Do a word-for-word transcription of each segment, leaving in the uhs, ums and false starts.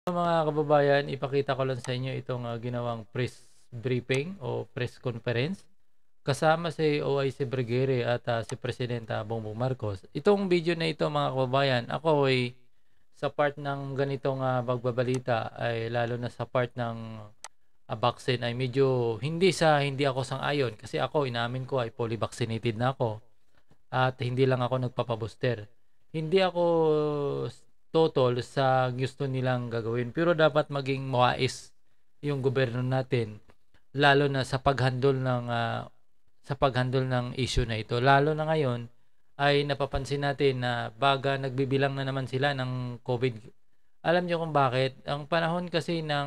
Mga kababayan, ipakita ko lang sa inyo itong uh, ginawang press briefing o press conference kasama si O I C Bergere at uh, si Presidenta Bongbong Marcos. Itong video na ito mga kababayan, ako ay sa part ng ganitong uh, magbabalita ay lalo na sa part ng uh, vaccine ay medyo hindi sa hindi ako sang-ayon kasi ako inamin ko ay fully vaccinated na ako at hindi lang ako nagpapabooster. Hindi ako totol sa gusto nilang gagawin pero dapat maging mawais yung gobyerno natin lalo na sa paghandle ng uh, sa paghandle ng issue na ito. Lalo na ngayon ay napapansin natin na baga nagbibilang na naman sila ng COVID. Alam niyo kung bakit? Ang panahon kasi ng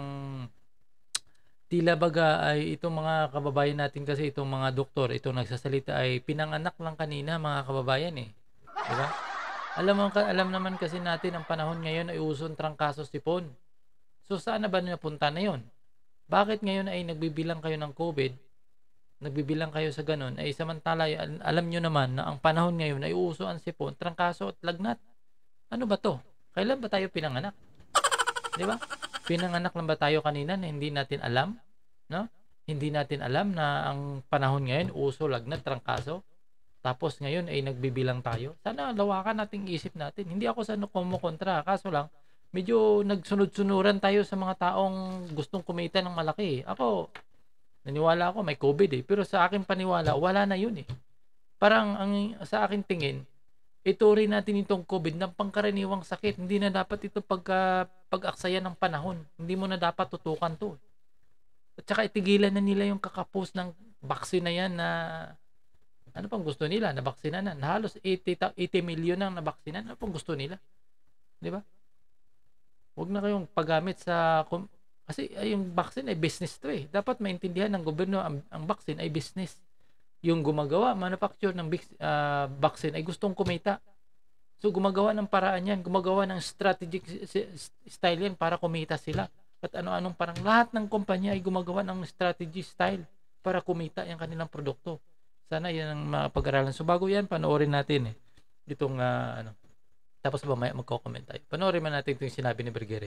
tila baga ay itong mga kababayan natin kasi itong mga doktor, itong nagsasalita ay pinanganak lang kanina mga kababayan eh. Di ba? Alam mo, alam naman kasi natin ang panahon ngayon ay usong trangkaso sipon. So saan na ba napunta na yon? Bakit ngayon ay nagbibilang kayo ng COVID? Nagbibilang kayo sa ganun ay samantala alam nyo naman na ang panahon ngayon ay uso ang sipon, trangkaso at lagnat. Ano ba to? Kailan ba tayo pinanganak? Di ba? Pinanganak lang ba tayo kanina na hindi natin alam? No? Hindi natin alam na ang panahon ngayon uso, lagnat, trangkaso. Tapos ngayon ay nagbibilang tayo. Sana lawakan nating isip natin. Hindi ako sa kumukontra. Kaso lang, medyo nagsunod-sunuran tayo sa mga taong gustong kumita ng malaki. Ako, naniwala ako may COVID eh. Pero sa akin paniwala, wala na yun eh. Parang ang, sa akin tingin, ituring natin itong COVID ng pangkaraniwang sakit. Hindi na dapat ito pagka, pag-aksaya ng panahon. Hindi mo na dapat tutukan to. At saka itigilan na nila yung kakapos ng vaccine na yan na ano pang gusto nila? Nabaksina na. Halos eighty million ang nabaksina. Ano pang gusto nila? Di ba? Huwag na kayong paggamit sa... Kasi ay, yung vaccine ay business to eh. Dapat maintindihan ng gobyerno ang, ang vaccine ay business. Yung gumagawa, manufacture ng uh, vaccine ay gustong kumita. So gumagawa ng paraan yan. Gumagawa ng strategic style yan para kumita sila. At ano-anong parang lahat ng kumpanya ay gumagawa ng strategy style para kumita yung kanilang produkto. Sana yan ang mapag-aralan. So bago yan, panoorin natin eh. Itong uh, ano. Tapos ba may magko-comment tayo. Panoorin man natin itong sinabi ni Bergere.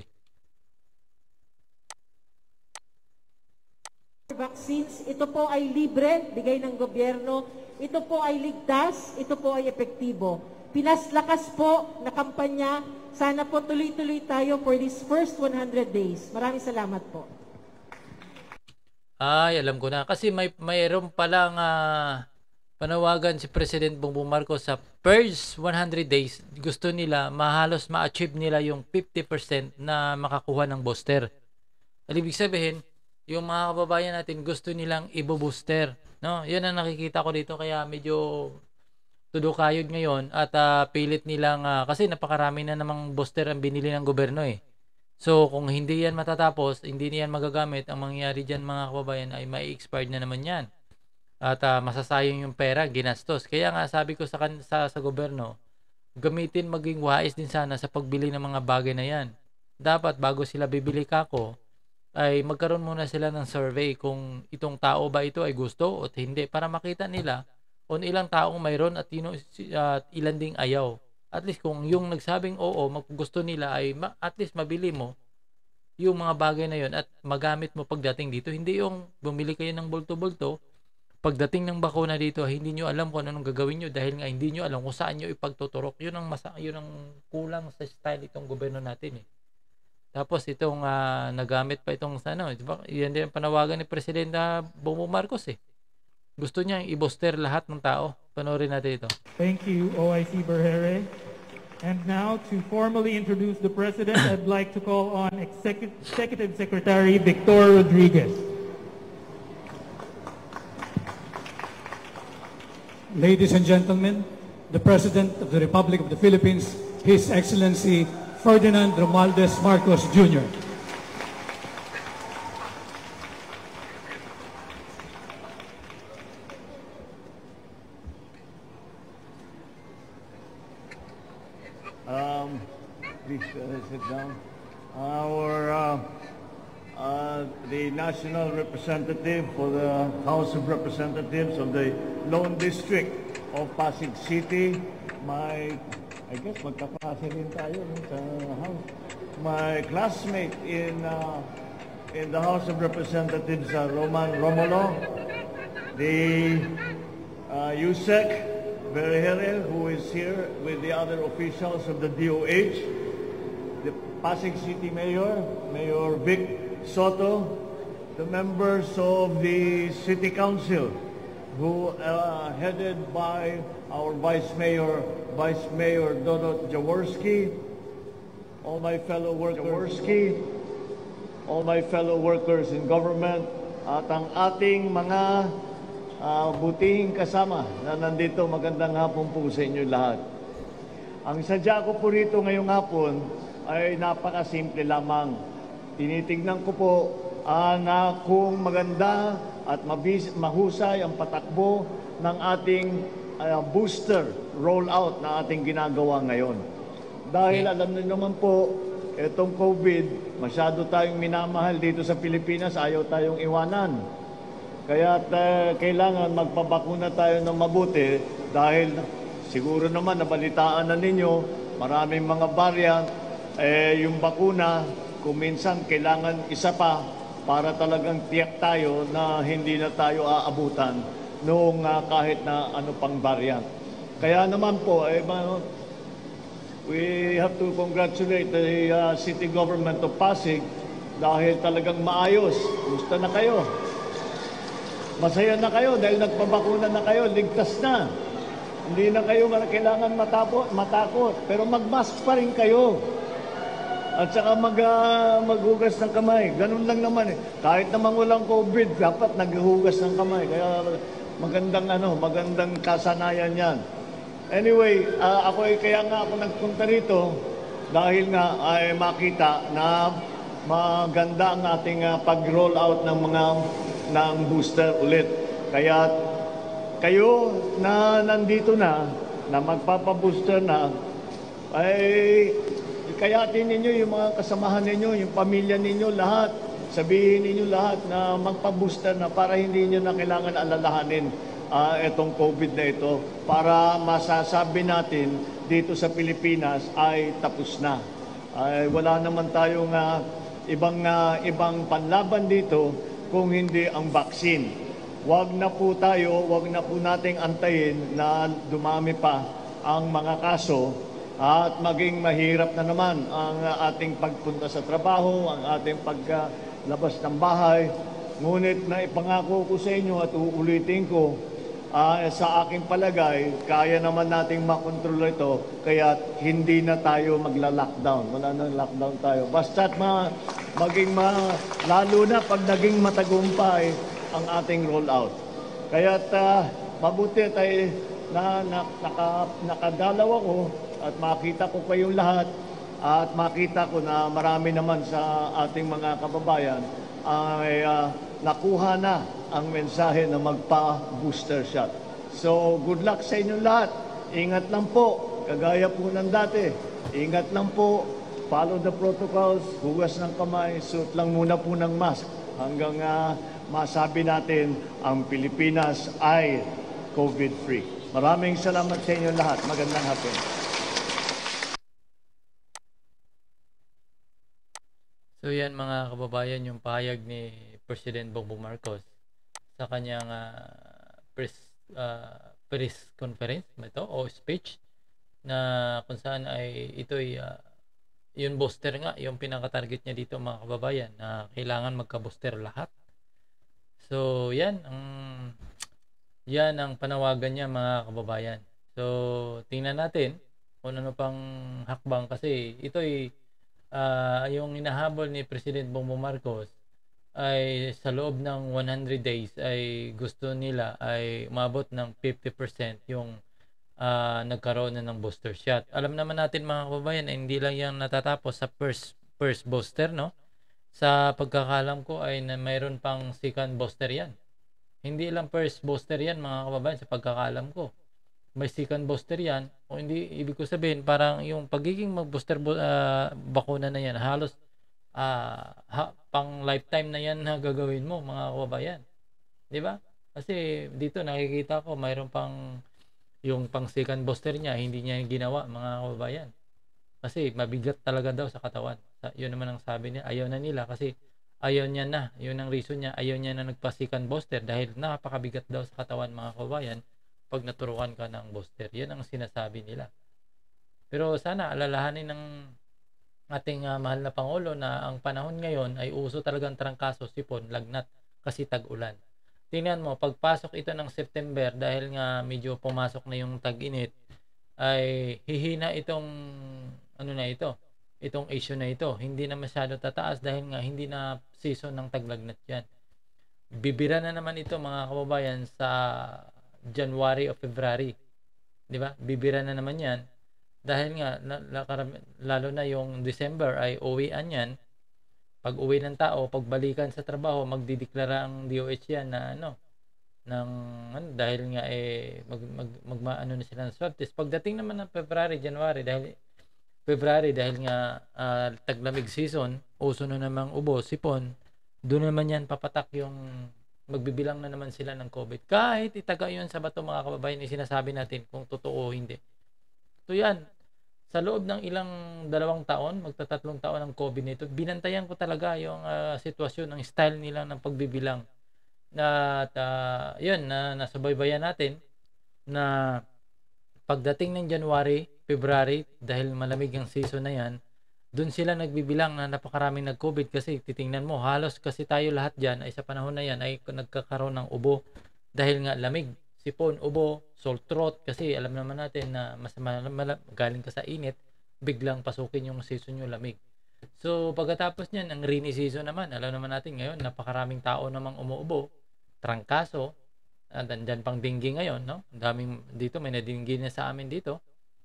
Vaccines, ito po ay libre, bigay ng gobyerno. Ito po ay ligtas, ito po ay epektibo. Pinaslakas po na kampanya. Sana po tuloy-tuloy tayo for this first one hundred days. Maraming salamat po. Ay, alam ko na. Kasi may mayroon palang uh, panawagan si President Bongbong Marcos sa first one hundred days. Gusto nila mahalos ma-achieve nila yung fifty percent na makakuha ng booster. Ibig sabihin, yung mga kababayan natin gusto nilang ibo-booster. No? Yan ang nakikita ko dito kaya medyo tudukayod ngayon at uh, pilit nilang, uh, kasi napakarami na namang booster ang binili ng gobyerno eh. So, kung hindi yan matatapos, hindi niyan magagamit, ang mangyayari dyan mga kababayan ay may expired na naman yan. At uh, masasayang yung pera, ginastos. Kaya nga sabi ko sa, sa, sa gobyerno, gamitin maging wais din sana sa pagbili ng mga bagay na yan. Dapat bago sila bibili kako, ay magkaroon muna sila ng survey kung itong tao ba ito ay gusto o hindi para makita nila kung ilang taong mayroon at yun, uh, ilan ding ayaw. At least kung yung nagsabing oo, gusto nila ay ma- at least mabili mo yung mga bagay na yon at magamit mo pagdating dito. Hindi yung bumili kayo ng bulto-bulto, pagdating ng bakuna dito, hindi nyo alam kung anong gagawin nyo dahil nga hindi nyo alam kung saan nyo ipagtuturok. Yun ang, masa- yun ang kulang sa style itong gobyerno natin eh. Tapos itong uh, nagamit pa itong ano, diba? Yan din ang panawagan ni Presidente Bongbong Marcos eh. Gusto niya i-booster lahat ng tao. Panoorin natin ito. Thank you, O I C Bergere. And now, to formally introduce the President, I'd like to call on Executive, Executive Secretary Victor Rodriguez. Ladies and gentlemen, the President of the Republic of the Philippines, His Excellency Ferdinand Romualdez Marcos, Junior Um, please uh, sit down. Our uh, uh, the national representative for the House of Representatives of the Lone District of Pasig City, my I guess magkapasa din tayo no, sa House. my classmate in uh, in the House of Representatives, uh, Roman Romulo, the uh, Yusek Berhere, who is here with the other officials of the D O H, the Pasig City Mayor, Mayor Vic Soto, the members of the City Council, who uh, headed by our Vice Mayor, Vice Mayor Dodot Jaworski, all my fellow workers, Jaworski, all my fellow workers in government, at ang ating mga uh, butihing kasama na nandito. Magandang hapon po sa inyo lahat. Ang sadya ko po rito ngayong hapon ay napakasimple lamang. Tinitignan ko po uh, na kung maganda at mabis, mahusay ang patakbo ng ating uh, booster rollout na ating ginagawa ngayon. Dahil alam niyo naman po, itong COVID, masyado tayong minamahal dito sa Pilipinas, ayaw tayong iwanan. Kaya uh, kailangan magpabakuna tayo ng mabuti dahil siguro naman nabalitaan na ninyo, maraming mga variant, eh, yung bakuna, kung minsan kailangan isa pa para talagang tiyak tayo na hindi na tayo aabutan noong uh, kahit na ano pang variant. Kaya naman po, eh, we have to congratulate the uh, city government of Pasig dahil talagang maayos. Gusto na kayo. Masaya na kayo dahil nagpabakuna na kayo, ligtas na. Hindi na kayo kailangan matapot, matakot. Pero mag-mask pa rin kayo. At saka mag, uh, maghugas ng kamay. Ganun lang naman eh. Kahit naman walang COVID, dapat naghugas ng kamay. Kaya magandang ano, magandang kasanayan yan. Anyway, uh, ako ay kaya nga ako nagpunta rito dahil nga ay makita na maganda ang ating uh, pag-roll out ng mga ng booster ulit. Kaya kayo na nandito na, na magpapabooster na, ay kayatin ninyo yung mga kasamahan ninyo, yung pamilya ninyo, lahat. Sabihin ninyo lahat na magpa-booster na para hindi nyo na kailangan alalahanin uh, itong COVID na ito para masasabi natin dito sa Pilipinas ay tapos na. Ay wala naman tayong uh, ibang, uh, ibang panlaban dito kung hindi ang vaccine. Huwag na po tayo, huwag na po nating antayin na dumami pa ang mga kaso at maging mahirap na naman ang ating pagpunta sa trabaho, ang ating paglabas ng bahay. Ngunit na ipangako ko sa inyo at uulitin ko, uh, sa aking palagay, kaya naman nating makontrol ito, kaya hindi na tayo magla-lockdown. Wala na lockdown tayo. Basta't ma maging ma lalo na pag naging matagumpay ang ating rollout. Kaya uh, mabuti tayo na, na naka, nakadalaw ako at makita ko kayong lahat at makita ko na marami naman sa ating mga kababayan ay uh, nakuha na ang mensahe na magpa-booster shot. So, good luck sa inyong lahat. Ingat lang po, kagaya po ng dati. Ingat lang po, follow the protocols, hugas ng kamay, suot lang muna po ng mask hanggang uh, masabi natin ang Pilipinas ay COVID-free. Maraming salamat sa inyong lahat. Magandang hapon. So yan mga kababayan, yung pahayag ni President Bongbong Marcos sa kanyang uh, press uh, press conference ito o speech na kung saan ay ito'y uh, yung booster nga, yung pinaka-target niya dito mga kababayan na kailangan magka-booster lahat. So yan ang yan ang panawagan niya mga kababayan. So tingnan natin kung ano pang hakbang kasi ito'y Uh, yung inahabol ni President Bongbong Marcos ay sa loob ng one hundred days ay gusto nila ay umabot ng fifty percent yung uh, nagkaroon na ng booster shot. Alam naman natin mga kababayan ay hindi lang yan natatapos sa first first booster, no? Sa pagkakalam ko ay na mayroon pang second booster yan. Hindi lang first booster yan mga kababayan sa pagkakalam ko. May second booster yan o hindi, ibig ko sabihin parang yung pagiging mag-booster uh, bakuna na yan halos uh, ha, pang lifetime na yan na gagawin mo mga kababayan, di ba? Kasi dito nakikita ko mayroon pang yung pang second booster niya hindi niya ginawa mga kababayan kasi mabigat talaga daw sa katawan. Sa, yun naman ang sabi niya, ayaw na nila kasi ayaw niya na. Yun ang reason niya, ayaw niya na nagpa-second booster dahil napakabigat daw sa katawan mga kabayan pag naturuan ka ng booster. Yan ang sinasabi nila. Pero sana alalahanin ng ating uh, mahal na Pangulo na ang panahon ngayon ay uso talagang trangkaso, sipon, lagnat kasi tag-ulan. Tingnan mo, pagpasok ito ng September dahil nga medyo pumasok na yung tag-init, ay hihina itong ano na ito, itong issue na ito. Hindi na masyado tataas dahil nga hindi na season ng taglagnat yan. Bibira na naman ito mga kababayan sa January o February. Di ba? Bibira na naman yan. Dahil nga, lalo na yung December ay uwian yan. Pag uwi ng tao, pagbalikan sa trabaho, magdideklara ang D O H yan na ano, ng, ano dahil nga eh, mag, mag, mag, ano na sila ng swab test. Pagdating naman ng February, January, dahil February, dahil nga uh, taglamig season, uso na namang ubo, sipon, doon naman yan papatak yung magbibilang na naman sila ng COVID. Kahit itaga yun sa bato mga kababayan, sinasabi natin kung totoo o hindi. So yan, sa loob ng ilang dalawang taon, magtatatlong taon ng COVID nito, binantayan ko talaga yung uh, sitwasyon, ang style nila ng pagbibilang. Na, at uh, yun, na nasubaybayan natin na pagdating ng January, February, dahil malamig ang season na yan, dun sila nagbibilang na napakaraming nag-COVID kasi titingnan mo, halos kasi tayo lahat dyan ay sa panahon na yan ay nagkakaroon ng ubo dahil nga lamig. Sipon, ubo, sore throat kasi alam naman natin na mas galing ka sa init, biglang pasukin yung season yung lamig. So pagkatapos niyan, ang rainy season naman, alam naman natin ngayon, napakaraming tao namang umuubo, trangkaso, andyan pang dinggi ngayon, no? Daming dito, may nadinggi na sa amin dito.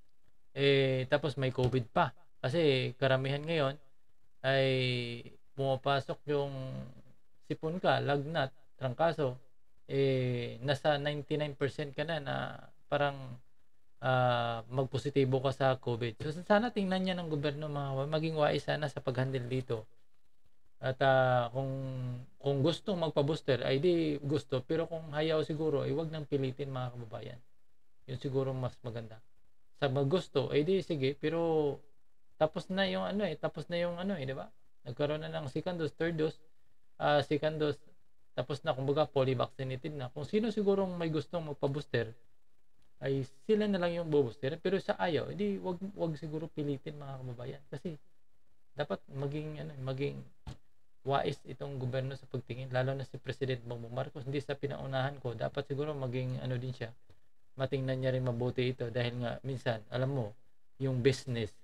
Eh, tapos may COVID pa. Kasi karamihan ngayon ay pumapasok yung sipon ka, lagnat, trangkaso, eh nasa ninety-nine percent ka na na parang uh, magpositibo ka sa COVID. So sana tingnan niya ng gobyerno mga maging wise sana sa pag-handle dito. At uh, kung kung gustong magpa-booster ay di gusto, pero kung hayaw siguro ay wag nang pilitin mga kababayan. Yun siguro mas maganda. Sa maggusto ay di sige, pero tapos na yung ano eh, tapos na yung ano eh, di ba? Nagkaroon na ng second dose, third dose, uh, second dose, tapos na, kumbaga poly-vaccinated na. Kung sino sigurong may gustong magpa-booster, ay sila na lang yung booster. Pero sa ayaw, hindi wag wag siguro pilitin mga kababayan kasi dapat maging ano, maging wais itong gobyerno sa pagtingin, lalo na si President Bongbong Marcos. Hindi sa pinaunahan ko, dapat siguro maging ano din siya, matingnan niya rin mabuti ito dahil nga minsan, alam mo, yung business,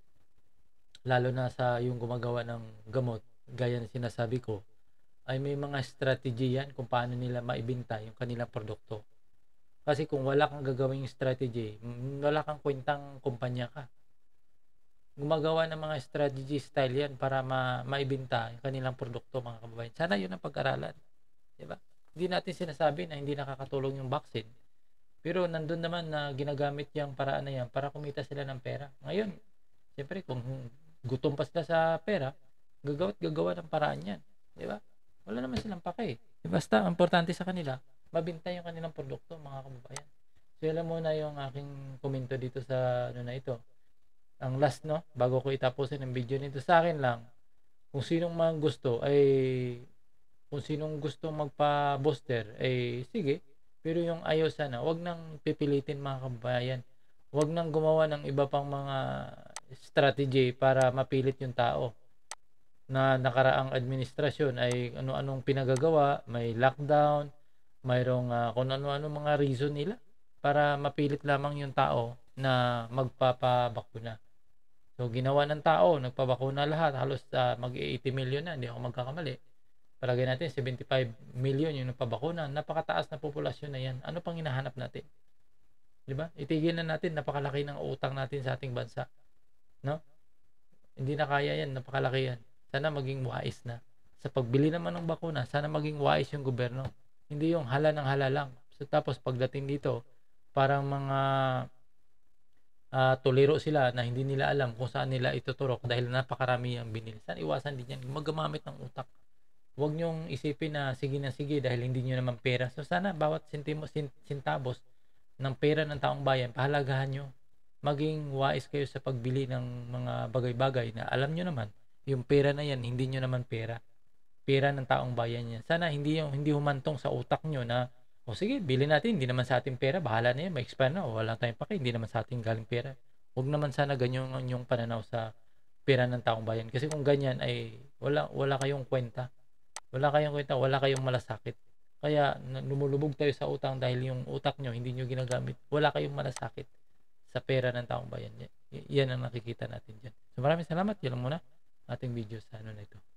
lalo na sa yung gumagawa ng gamot, gaya ng sinasabi ko, ay may mga strategy yan kung paano nila maibenta yung kanilang produkto. Kasi kung wala kang gagawing strategy, wala kang kwentang kumpanya ka. Gumagawa ng mga strategy style yan para ma maibenta yung kanilang produkto mga kababayan. Sana yun ang pag-aralan. Diba? Hindi natin sinasabi na hindi nakakatulong yung vaccine. Pero nandun naman na ginagamit yung paraan na yan para kumita sila ng pera. Ngayon, siyempre kung gutom pa sila sa pera, gagawa't gagawa ng paraan yan. Diba? Wala naman silang pake. Basta, ang importante sa kanila, mabinta yung kanilang produkto, mga kababayan. So, alam mo na yung aking komento dito sa ano na ito. Ang last, no? Bago ko itapusin ang video nito, sa akin lang, kung sinong mga gusto, ay, kung sinong gustong magpa-booster, ay, sige. Pero yung ayaw sana, wag nang pipilitin mga kababayan. Wag nang gumawa ng iba pang mga strategy para mapilit yung tao. Na nakaraang administrasyon ay ano-anong pinagagawa, may lockdown, mayroong uh, kung ano-ano mga reason nila para mapilit lamang yung tao na magpapabakuna. So ginawa ng tao, nagpabakuna lahat, halos uh, mag-eighty million na, hindi ako magkakamali. Palagay natin seventy-five million yung nagpabakuna, napakataas na populasyon na yan. Ano pang hinahanap natin? 'Di ba? Itigil na natin, napakalaki ng utang natin sa ating bansa. No? Hindi na kaya yan, napakalaki yan. Sana maging wise na. Sa pagbili naman ng bakuna, sana maging wise yung gobyerno. Hindi yung hala ng hala lang. So, tapos pagdating dito, parang mga uh, tuliro sila na hindi nila alam kung saan nila ituturok dahil napakarami ang binili. Sana iwasan din yan. Magamamit ng utak. Huwag nyong isipin na sige na sige dahil hindi nyo naman pera. So sana bawat sintimo, sintabos ng pera ng taong bayan, pahalagahan nyo. Maging wise kayo sa pagbili ng mga bagay-bagay na alam nyo naman yung pera na yan, hindi nyo naman pera. Pera ng taong bayan yan. Sana hindi yung hindi humantong sa utak nyo na, o sige, bilhin natin, hindi naman sa ating pera, bahala na yan, may expire na, o wala tayong pake, hindi naman sa ating galing pera. Huwag naman sana ganyan yung pananaw sa pera ng taong bayan. Kasi kung ganyan ay wala wala kayong kwenta. Wala kayong kwenta, wala kayong malasakit. Kaya lumulubog tayo sa utang dahil yung utak nyo hindi nyo ginagamit. Wala kayong malasakit sa pera ng taong bayan. Y- yan ang nakikita natin dyan. So maraming salamat. Yan lang muna ating video sa ano na ito.